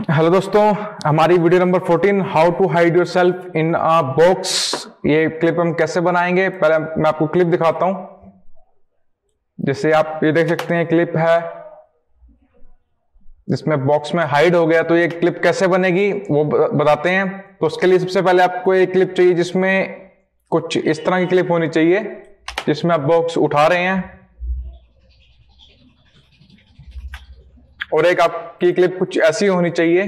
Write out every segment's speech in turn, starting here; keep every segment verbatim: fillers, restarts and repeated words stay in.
Hello दोस्तों, हमारी video number चौदह how to hide yourself in a box. ये क्लिप हम कैसे बनाएंगे, पहले मैं आपको क्लिप दिखाता हूं। जैसे आप ये देख सकते हैं, क्लिप है जिसमें बॉक्स में हाइड हो गया। तो ये क्लिप कैसे बनेगी वो बताते हैं। तो उसके लिए सबसे पहले आपको एक क्लिप चाहिए जिसमें कुछ इस तरह की क्लिप होनी चाहिए, जिसमें आप बॉक्स उठा रहे हैं। और एक आपकी क्लिप कुछ ऐसी होनी चाहिए।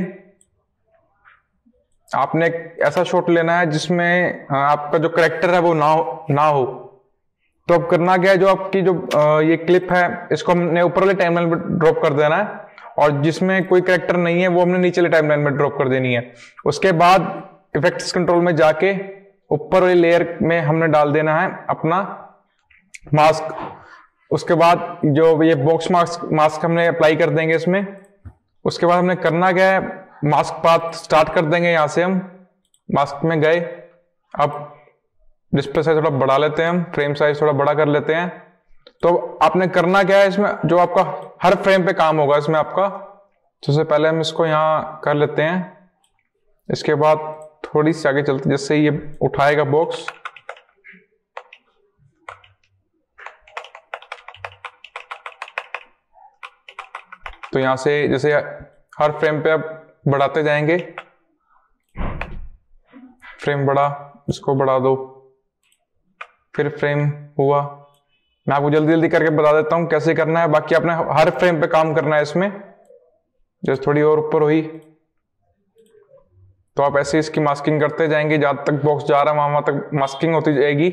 आपने एक ऐसा शॉट लेना है जिसमें आपका जो कैरेक्टर है वो ना हो ना हो तो अब करना क्या है, जो आपकी जो ये क्लिप है इसको हमने ऊपर वाले टाइमलाइन में ड्रॉप कर देना है, और जिसमें कोई कैरेक्टर नहीं है वो हमने नीचे वाले टाइमलाइन में ड्रॉप कर देनी है। उसके बाद इफेक्ट्स कंट्रोल में जाके ऊपर वाली लेयर में हमने डाल देना है अपना मास्क। उसके बाद जो ये बॉक्स मास्क मास्क हमने अप्लाई कर देंगे इसमें। उसके बाद हमने करना क्या है, मास्क पाथ स्टार्ट कर देंगे। यहां से हम मास्क में गए। अब डिस्प्ले साइज थोड़ा बढ़ा लेते हैं, हम फ्रेम साइज थोड़ा बड़ा कर लेते हैं। तो आपने करना क्या है, इसमें जो आपका हर फ्रेम पे काम होगा इसमें आपका। सबसे पहले हम इसको यहां कर लेते हैं। इसके बाद थोड़ी सी आगे चलते, जैसे ये उठाएगा बॉक्स, तो यहां से जैसे हर फ्रेम पे आप बढ़ाते जाएंगे। फ्रेम बढ़ा, इसको बढ़ा दो, फिर फ्रेम हुआ। मैं आपको जल्दी जल्दी करके बता देता हूं कैसे करना है। बाकी आपने हर फ्रेम पे काम करना है इसमें। जैसे थोड़ी और ऊपर हुई तो आप ऐसे इसकी मास्किंग करते जाएंगे। जहां तक बॉक्स जा रहा है वहां वहां तक मास्किंग होती जाएगी।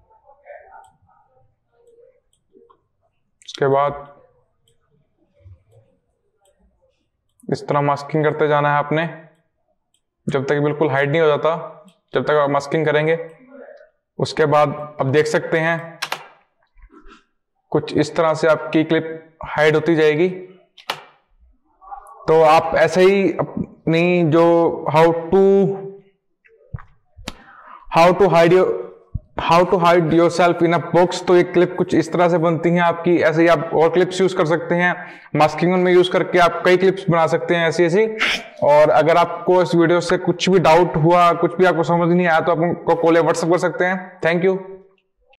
उसके बाद इस तरह मास्किंग करते जाना है आपने, जब तक बिल्कुल हाइड नहीं हो जाता, जब तक आप मास्किंग करेंगे। उसके बाद अब देख सकते हैं कुछ इस तरह से आपकी क्लिप हाइड होती जाएगी। तो आप ऐसे ही अपनी जो how to how to hide your how to hide yourself in a box, तो ये क्लिप कुछ इस तरह से बनती हैं आपकी। ऐसे ही आप और क्लिप्स यूज कर सकते हैं। मास्किंग में यूज करके आप कई क्लिप्स बना सकते हैं ऐसी ऐसी। और अगर आपको इस वीडियो से कुछ भी डाउट हुआ, कुछ भी आपको समझ नहीं आया, तो आप उनको कॉल या व्हाट्सएप कर सकते हैं। Thank you.